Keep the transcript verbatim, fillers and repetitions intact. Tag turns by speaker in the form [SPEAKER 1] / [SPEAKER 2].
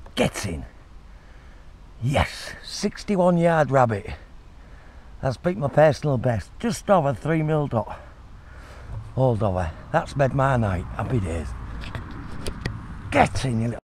[SPEAKER 1] Get in. Yes, sixty-one yard rabbit. That's beat my personal best. Just over three mil dot. Holdover. That's made my night. Happy days. Get in, you little